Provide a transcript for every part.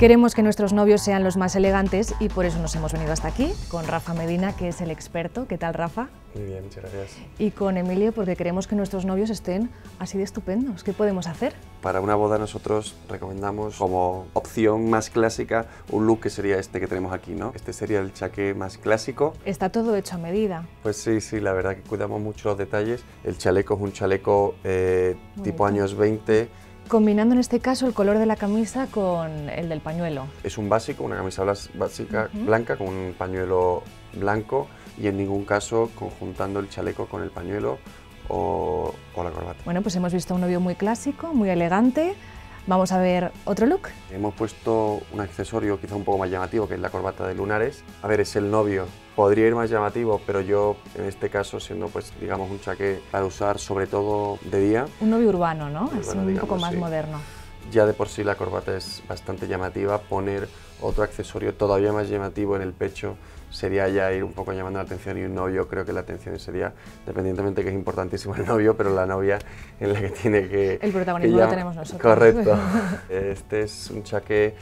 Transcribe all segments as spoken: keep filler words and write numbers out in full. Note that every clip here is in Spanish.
Queremos que nuestros novios sean los más elegantes y por eso nos hemos venido hasta aquí, con Rafa Medina, que es el experto. ¿Qué tal, Rafa? Muy bien, muchas gracias. Y con Emilio, porque queremos que nuestros novios estén así de estupendos. ¿Qué podemos hacer? Para una boda nosotros recomendamos como opción más clásica un look que sería este que tenemos aquí, ¿no? Este sería el chaqué más clásico. Está todo hecho a medida. Pues sí, sí, la verdad que cuidamos mucho los detalles. El chaleco es un chaleco eh, tipo años veinte. Combinando en este caso el color de la camisa con el del pañuelo. Es un básico, una camisa básica Uh-huh. blanca con un pañuelo blanco y en ningún caso conjuntando el chaleco con el pañuelo o, o la corbata. Bueno, pues hemos visto un novio muy clásico, muy elegante. Vamos a ver otro look. Hemos puesto un accesorio quizá un poco más llamativo, que es la corbata de lunares. A ver, es el novio. Podría ir más llamativo, pero yo en este caso, siendo pues digamos un chaqué para usar sobre todo de día. Un novio urbano, ¿no? Urbano, Así un digamos, poco más sí. moderno. Ya de por sí la corbata es bastante llamativa, poner otro accesorio todavía más llamativo en el pecho sería ya ir un poco llamando la atención, y un novio creo que la atención sería, independientemente que es importantísimo el novio, pero la novia en la que tiene que... El protagonismo que lo llama... tenemos nosotros. Correcto. Este es un chaqué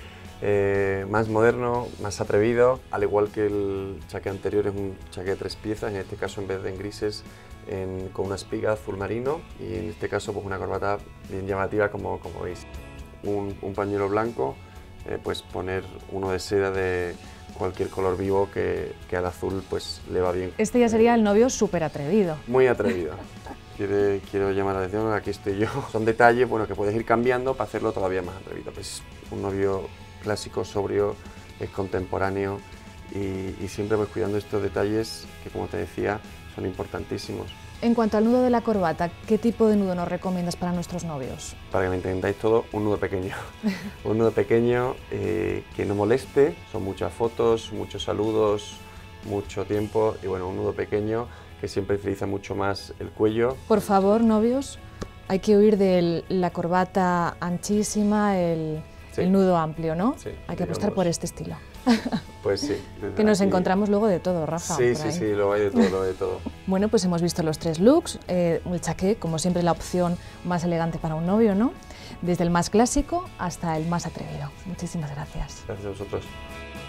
eh, más moderno, más atrevido, al igual que el chaqué anterior es un chaqué de tres piezas, en este caso en vez de en grises, en, con una espiga azul marino, y en este caso pues una corbata bien llamativa como, como veis. Un, un pañuelo blanco, eh, pues poner uno de seda de cualquier color vivo que, que al azul pues le va bien. Este ya sería el novio súper atrevido. Muy atrevido. Quiere, quiero llamar la atención, aquí estoy yo. Son detalles bueno, que puedes ir cambiando para hacerlo todavía más atrevido. Pues un novio clásico, sobrio, es contemporáneo y, y siempre pues cuidando estos detalles que, como te decía, son importantísimos. En cuanto al nudo de la corbata, ¿qué tipo de nudo nos recomiendas para nuestros novios? Para que me entendáis todo, un nudo pequeño. Un nudo pequeño eh, que no moleste, son muchas fotos, muchos saludos, mucho tiempo, y bueno, un nudo pequeño que siempre utiliza mucho más el cuello. Por favor, novios, hay que huir de la corbata anchísima, el, Sí. el nudo amplio, ¿no? Sí, Hay que apostar digamos. por este estilo. Pues sí. Que nos aquí... encontramos luego de todo, Rafa. Sí, por sí, ahí. sí, lo hay de todo, lo hay de todo. Bueno, pues hemos visto los tres looks, eh, el chaqué, como siempre, la opción más elegante para un novio, ¿no? Desde el más clásico hasta el más atrevido. Muchísimas gracias. Gracias a vosotros.